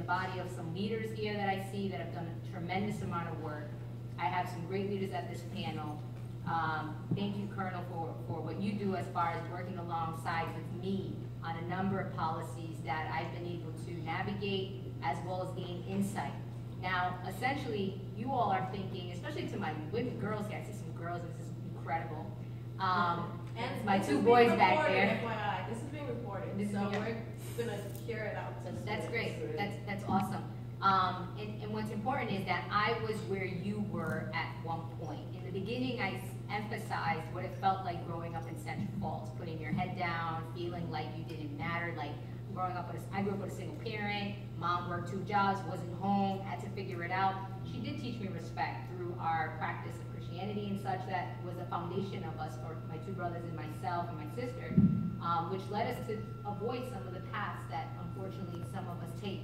body of some leaders here that I see that have done a tremendous amount of work. I have some great leaders at this panel. Thank you, Colonel, for what you do as far as working alongside with me on a number of policies that I've been able to navigate as well as gain insight. Now, essentially, you all are thinking, especially to my women, girls, I see some girls, this is incredible. And my two boys back there. FYI, this is being recorded, so we're going to hear it out. That's great. That's awesome. And what's important is that I was where you were at one point. In the beginning, I emphasized what it felt like growing up in Central Falls, putting your head down, feeling like you didn't matter, like growing up with I grew up with a single parent, mom worked 2 jobs, wasn't home, had to figure it out. She did teach me respect through our practice of Christianity and such. That was a foundation of us, for my 2 brothers and myself and my sister, which led us to avoid some of the paths that unfortunately some of us take.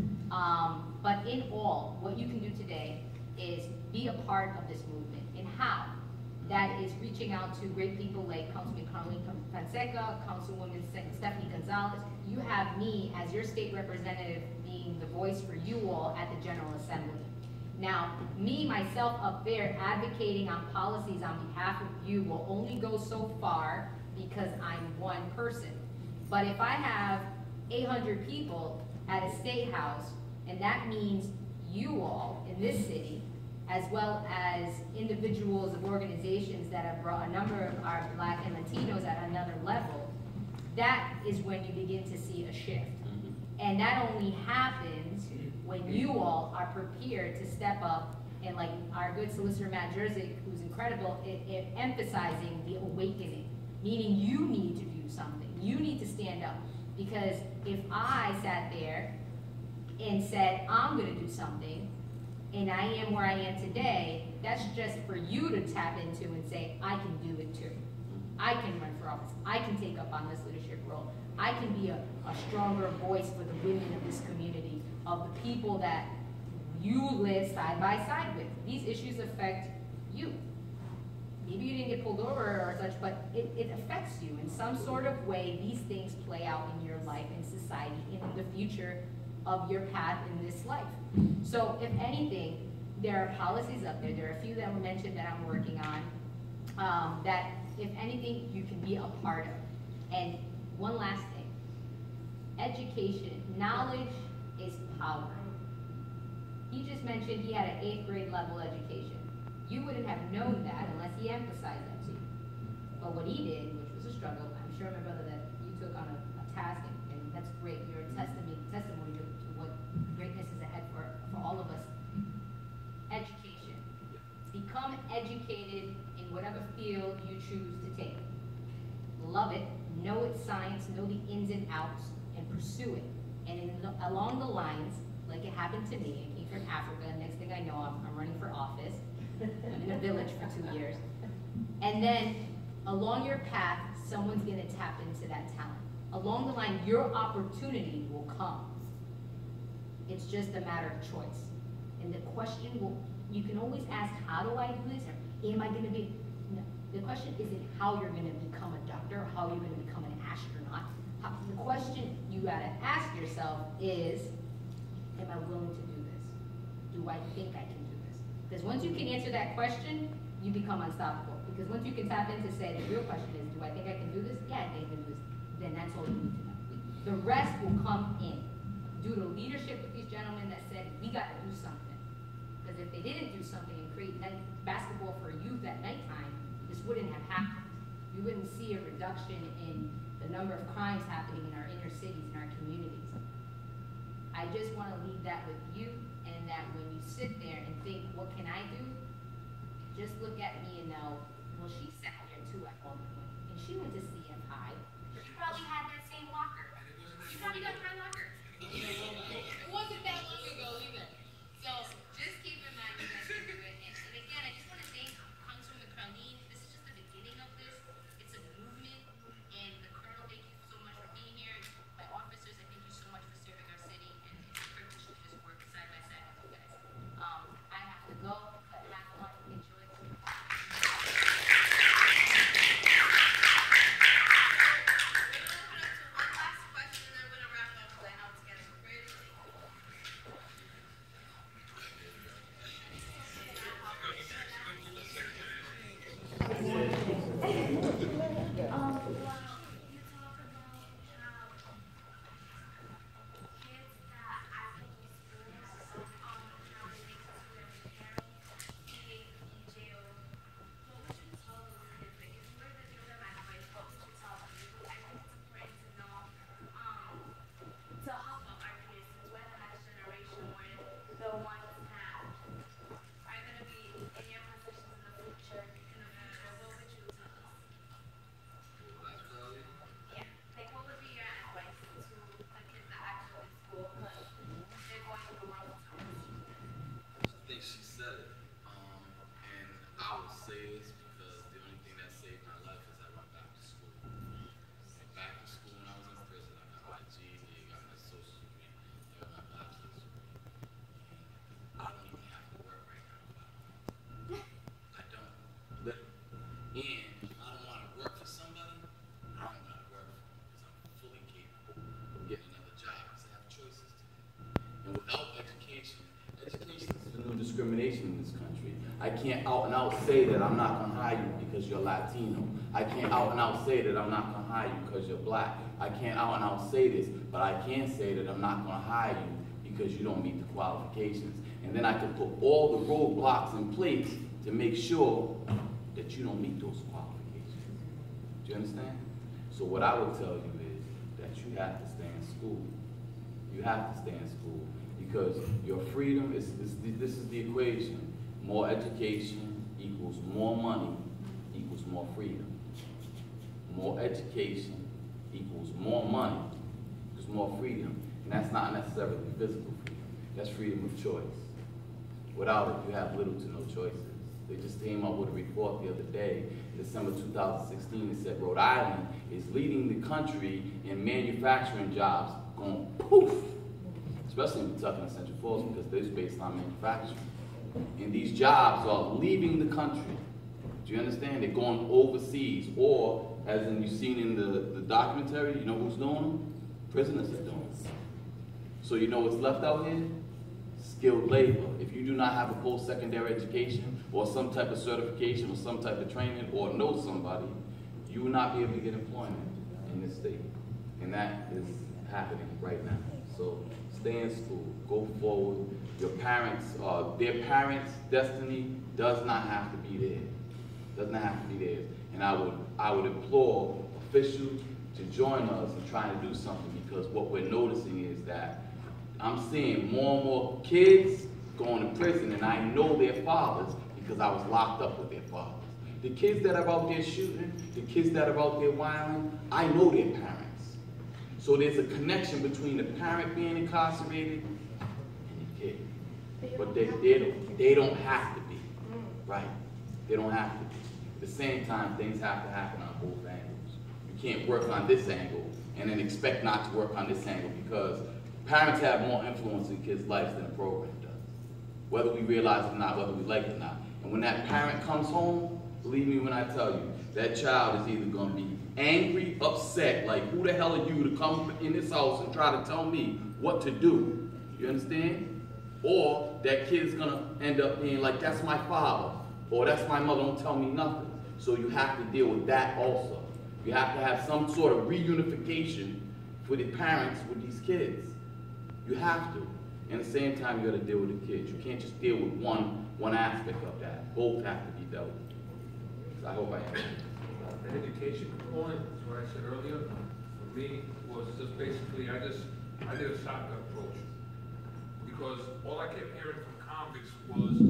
But in all, what you can do today is be a part of this movement. And how? That is reaching out to great people like Councilman Carlene Fonseca, Councilwoman Stephanie Gonzalez. You have me as your state representative being the voice for you all at the General Assembly. Now, me, myself up there advocating on policies on behalf of you will only go so far because I'm one person. But if I have 800 people at a state house, and that means you all in this city, as well as individuals of organizations that have brought a number of our Black and Latinos at another level, that is when you begin to see a shift. And that only happens when you all are prepared to step up, and like our good solicitor Matt Jerzyk, who's incredible, emphasizing the awakening, meaning you need to do something. You need to stand up. Because if I sat there and said, I'm going to do something, and I am where I am today, that's just for you to tap into and say, I can do it too. I can run for office. I can take up on this leadership role. I can be a stronger voice for the women of this community, of the people that you live side by side with. These issues affect you. Maybe you didn't get pulled over or such, but it affects you in some sort of way. These things play out in your life, in society, in the future of your path in this life. So if anything, there are policies up there. There are a few that were mentioned that I'm working on that, if anything, you can be a part of. And one last thing, education, knowledge is power. He just mentioned he had an 8th grade level education. You wouldn't have known that unless he emphasized that to you. But what he did, which was a struggle, I'm sure, my brother, that you took on a task, and that's great. You're a testimony to what greatness is ahead for all of us. Education. Become educated in whatever field you choose to take. Love it, know its science, know the ins and outs, and pursue it. And along the lines, like it happened to me, I came from Africa, and next thing I know, I'm running for office. I'm in a village for 2 years. And then along your path, someone's gonna tap into that talent. Along the line, your opportunity will come. It's just a matter of choice. And the question you can always ask, how do I do this? Or am I gonna be, no. The question isn't how you're gonna become a doctor or how you're gonna become an astronaut. The question you gotta ask yourself is, am I willing to do this? Do I think I can do this? Because once you can answer that question, you become unstoppable. Because once you can tap in to say, the real question is, do I think I can do this? Yeah, I think I can do this. Then that's all you need to know. The rest will come in. Due to leadership with these gentlemen that said, we gotta do something. Because if they didn't do something and create basketball for youth at nighttime, this wouldn't have happened. You wouldn't see a reduction in the number of crimes happening in our inner cities, in our communities. I just want to leave that with you, and that when you sit there and think, what can I do? Just look at me and know, well, she sat here too at one point, and she went to CF High. She probably had that same locker. She probably got my locker. It wasn't that long ago either. So just keep in mind that you do it. And again, I just want to thank Councilwoman Carlene. This is just the beginning of this. It's a movement, and the Colonel, thank you so much for being here. My officers, I thank you so much for serving our city, and it's a privilege to just work side by side with you guys. I have to go, but have fun, enjoy. One last question, and I'm going to wrap up because I know education in this country. I can't out and out say that I'm not gonna hire you because you're Latino. I can't out and out say that I'm not gonna hire you because you're black. I can't out and out say this, but I can say that I'm not gonna hire you because you don't meet the qualifications. And then I can put all the roadblocks in place to make sure that you don't meet those qualifications. Do you understand? So what I would tell you is that you have to stay in school. You have to stay in school because your freedom is this is the equation. More education equals more money equals more freedom. More education equals more money equals more freedom. And that's not necessarily physical freedom. That's freedom of choice. Without it, you have little to no choices. They just came up with a report the other day, December 2016, that said Rhode Island is leading the country in manufacturing jobs going poof, especially in Kentucky and Central Falls because they're based on manufacturing. And these jobs are leaving the country. Do you understand? They're going overseas, or as in you've seen in the documentary, you know who's doing them? Prisoners are doing them. So you know what's left out here? Skilled labor. If you do not have a post-secondary education or some type of certification or some type of training or know somebody, you will not be able to get employment in this state. And that is happening right now. So stay in school, go forward. Your parents, their parents' destiny does not have to be theirs. Does not have to be theirs. And I would implore officials to join us in trying to do something because what we're noticing is that I'm seeing more and more kids going to prison, and I know their fathers because I was locked up with their fathers. The kids that are out there shooting, the kids that are out there wilding, I know their parents. So there's a connection between the parent being incarcerated and the kid. But they don't have to be, right? They don't have to be. At the same time, things have to happen on both angles. You can't work on this angle and then expect not to work on this angle because parents have more influence in kids' lives than the program does. Whether we realize it or not, whether we like it or not. And when that parent comes home, believe me when I tell you, that child is either going to be angry, upset, like who the hell are you to come in this house and try to tell me what to do? You understand? Or that kid's going to end up being like, that's my father, or that's my mother, don't tell me nothing. So you have to deal with that also. You have to have some sort of reunification for the parents with these kids. You have to. And at the same time, you got to deal with the kids. You can't just deal with one aspect of that. Both have to be dealt with. So I hope I answered. The education component, is what I said earlier, for me was just basically, I did a shotgun approach. Because all I kept hearing from convicts was,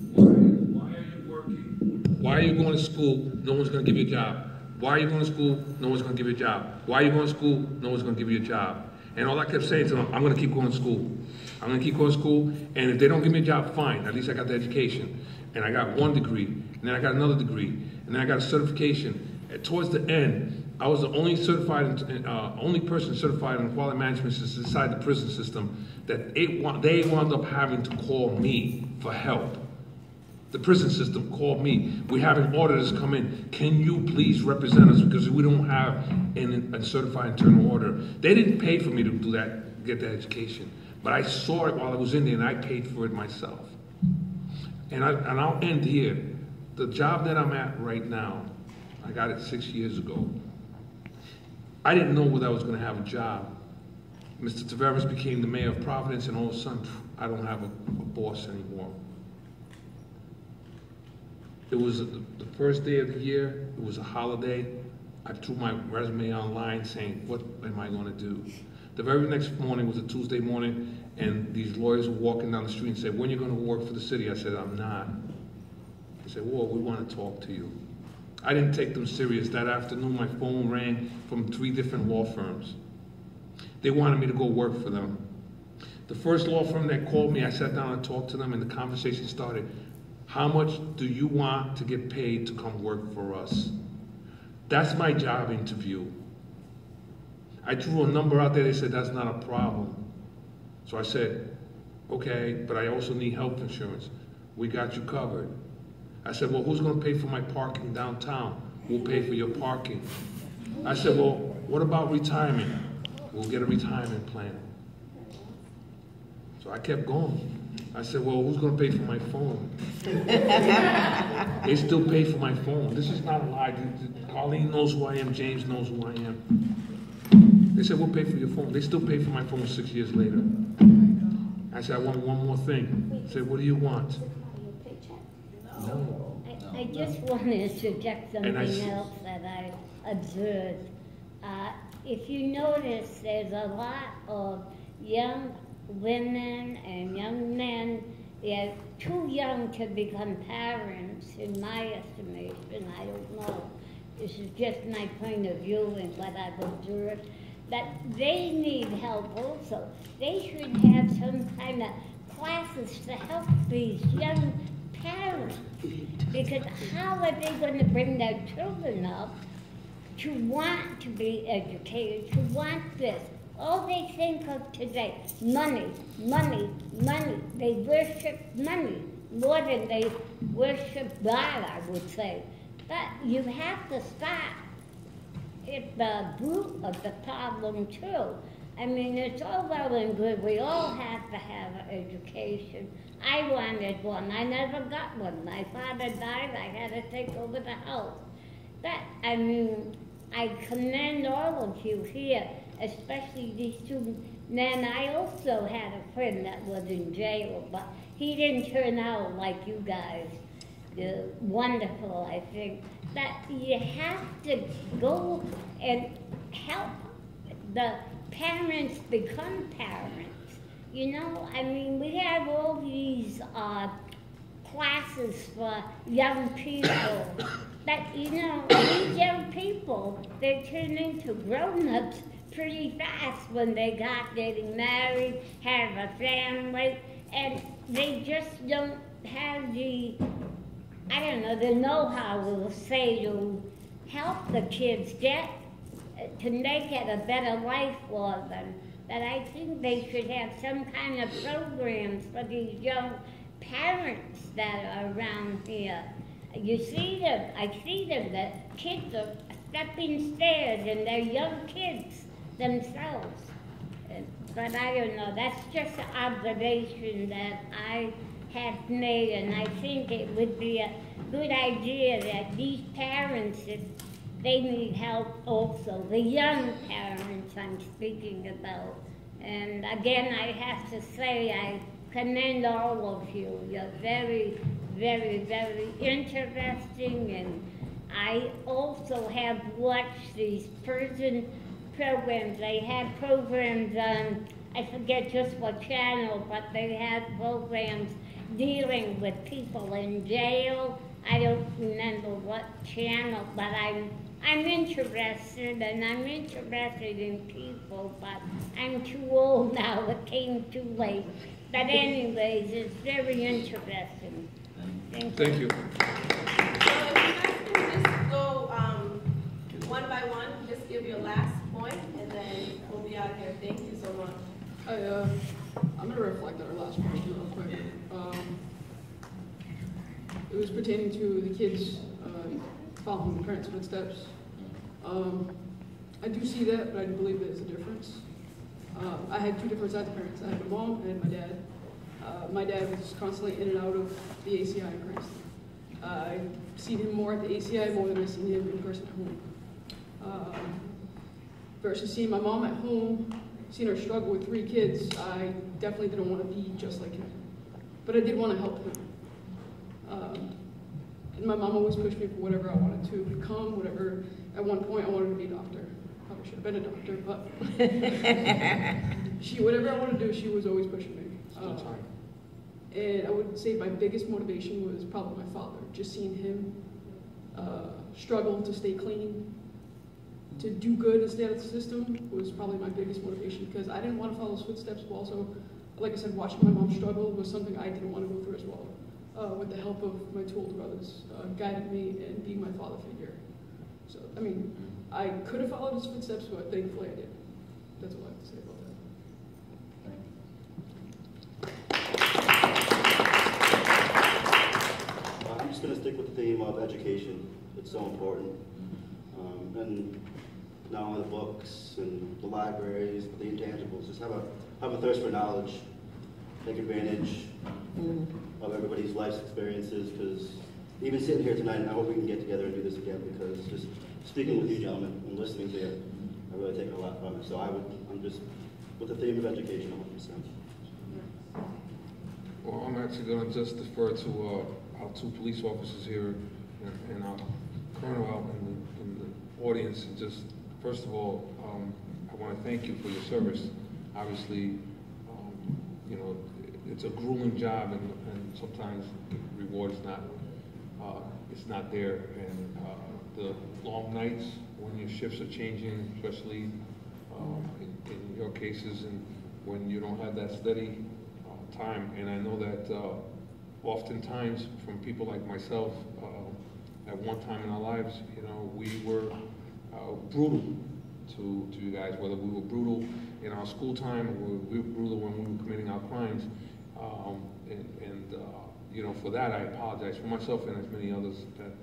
why are you working? Why are you going to school? No one's going to give you a job. Why are you going to school? No one's going to give you a job. Why are you going to school? No one's going to give you a job. And all I kept saying to them, I'm going to keep going to school. I'm going to keep going to school, and if they don't give me a job, fine. At least I got the education. And I got one degree, and then I got another degree, and then I got a certification. And towards the end, I was the only only person certified in quality management system inside the prison system that they wound up having to call me for help. The prison system called me. We're having auditors come in. Can you please represent us because we don't have a certified internal auditor. They didn't pay for me to do that, get that education. But I saw it while I was in there and I paid for it myself. And I'll end here. The job that I'm at right now, I got it 6 years ago. I didn't know whether I was going to have a job. Mr. Taveras became the mayor of Providence, and all of a sudden, I don't have a boss anymore. It was the first day of the year. It was a holiday. I threw my resume online saying, what am I going to do? The very next morning was a Tuesday morning, and these lawyers were walking down the street and said, when are you going to work for the city? I said, I'm not. They said, well, we want to talk to you. I didn't take them serious. That afternoon, my phone rang from 3 different law firms. They wanted me to go work for them. The first law firm that called me, I sat down and talked to them, and the conversation started. How much do you want to get paid to come work for us? That's my job interview. I threw a number out there. They said, that's not a problem. So I said, okay, but I also need health insurance. We got you covered. I said, well, who's going to pay for my parking downtown? We'll pay for your parking. I said, well, what about retirement? We'll get a retirement plan. So I kept going. I said, well, who's gonna pay for my phone? They still pay for my phone. This is not a lie. Colleen knows who I am, James knows who I am. They said, we'll pay for your phone. They still pay for my phone 6 years later. I said, I want one more thing. I said, what do you want? No. I just want to interject something else that I observed. If you notice, there's a lot of young women and young men. They're too young to become parents, in my estimation. I don't know. This is just my point of view and what I've observed. That they need help also. They should have some kind of classes to help these young parents. Because how are they going to bring their children up to want to be educated, to want this? All they think of today, money, money, money. They worship money more than they worship God, I would say. But you have to start at the root of the problem too. I mean, it's all well and good. We all have to have an education. I wanted one. I never got one. My father died. I had to take over the house. But, I mean, I commend all of you here, especially these two men. I also had a friend that was in jail, but he didn't turn out like you guys. Wonderful, I think. That you have to go and help the parents become parents. You know, I mean, we have all these classes for young people. That, you know, these young people, they turn into grown-ups pretty fast when they got getting married, have a family, and they just don't have the, I don't know, the know-how, we'll say, to help the kids get, to make it a better life for them. That I think they should have some kind of programs for these young parents that are around here. You see them, I see them, the kids are stepping stairs and they're young kids themselves. But I don't know, that's just an observation that I have made, and I think it would be a good idea that these parents, if they need help also, the young parents I'm speaking about. And again, I have to say, I commend all of you. You're very, very, very interesting, and I also have watched these prison programs. They have programs on, I forget just what channel, but they have programs dealing with people in jail. I don't remember what channel, but I'm interested, and I'm interested in people, but I'm too old now. It came too late. But anyways, it's very interesting. Thank you. So if you guys can just go one by one, just give your last point, and then we'll be out of here. Thank you so much. I'm going to reflect on our last question real quick. It was pertaining to the kids following the parents' footsteps. I do see that, but I believe there's a difference. I had two different sides of parents. I had my mom and my dad. My dad was constantly in and out of the ACI in Cranston. I've seen him more at the ACI more than I've seen him in person at home. Versus seeing my mom at home, seeing her struggle with 3 kids, I definitely didn't want to be just like him. But I did want to help him. And my mom always pushed me for whatever I wanted to become, whatever. At one point, I wanted to be a doctor. Probably should have been a doctor, but whatever I wanted to do, she was always pushing me. And I would say my biggest motivation was probably my father. Just seeing him struggle to stay clean, to do good and stay out of the system was probably my biggest motivation, because I didn't want to follow his footsteps, but also, like I said, watching my mom struggle was something I didn't want to go through as well. With the help of my two older brothers, guided me and being my father figure. So, I mean, I could have followed his footsteps, but thankfully I did. That's all I have to say about that. I'm just going to stick with the theme of education. It's so important. And not only the books and the libraries, but the intangibles. Just have a thirst for knowledge. Take advantage. of everybody's life's experiences, because even sitting here tonight, I hope we can get together and do this again, because just speaking with you gentlemen and listening to you, I really take a lot from it. So I'm just with the theme of education 100%. Well, I'm actually going to just defer to our two police officers here and our colonel out in the audience. And just, first of all, I want to thank you for your service. Obviously, you know, it's a grueling job, and sometimes the reward is not, it's not there. And the long nights when your shifts are changing, especially in your cases, and when you don't have that steady time. And I know that oftentimes from people like myself, at one time in our lives, you know, we were brutal to you guys, whether we were brutal in our school time or we were brutal when we were committing our crimes. You know, for that I apologize for myself and as many others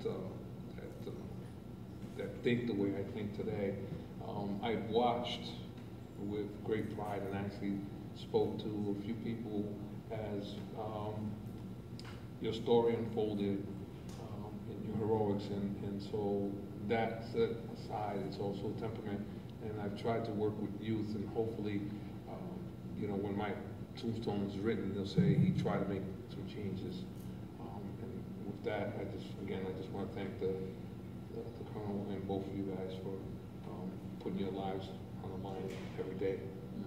that think the way I think today. I watched with great pride and actually spoke to a few people as your story unfolded in your heroics, and so that set aside, it's also temperament, and I've tried to work with youth, and hopefully, you know, when my tombstone is written, they'll say he tried to make some changes. And with that, I just want to thank the Colonel and both of you guys for putting your lives on the line every day.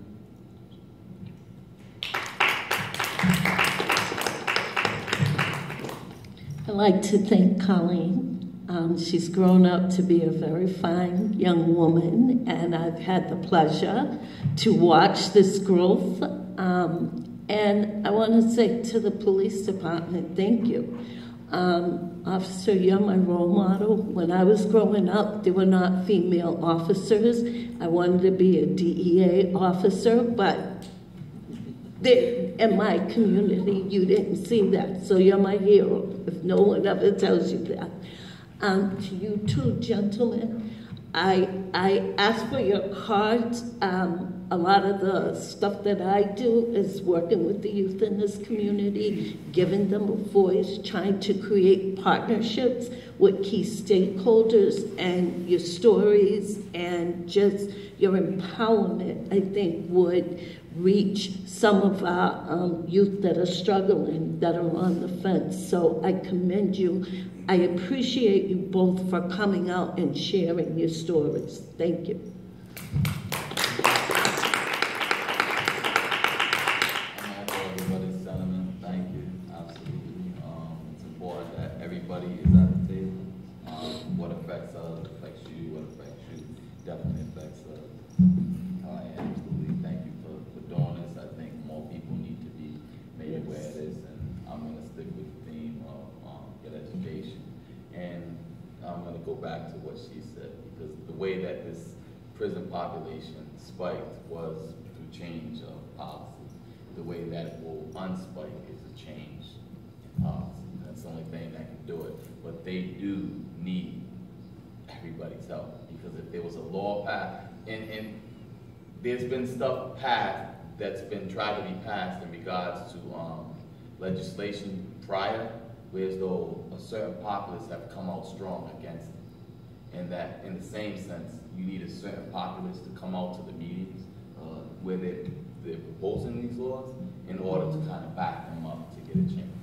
I'd like to thank Colleen. She's grown up to be a very fine young woman, and I've had the pleasure to watch this growth. And I want to say to the police department, thank you. Officer, you're my role model. When I was growing up, there were not female officers. I wanted to be a DEA officer, but in my community, you didn't see that. So you're my hero, if no one ever tells you that. To you two gentlemen, I ask for your cards. A lot of the stuff that I do is working with the youth in this community, giving them a voice, trying to create partnerships with key stakeholders, and your stories and just your empowerment, I think, would reach some of our youth that are struggling, that are on the fence. So I commend you. I appreciate you both for coming out and sharing your stories. Thank you. Everybody's sentiment, thank you, absolutely. It's important that everybody is at the table. What affects us affects you, what affects you definitely affects us. Absolutely, thank you for doing this. I think more people need to be made aware of this, and I'm going to stick with the theme of get education. And I'm going to go back to what she said, because the way that this prison population spiked was through change of policy. The way that it will unspike is a change policy. That's the only thing that can do it. But they do need everybody's help, because if there was a law passed, and there's been stuff passed that's been tried to be passed in regards to legislation prior, whereas though a certain populace have come out strong against it. And that, in the same sense, you need a certain populace to come out to the meetings where they're proposing these laws in order to kind of back them up to get a change.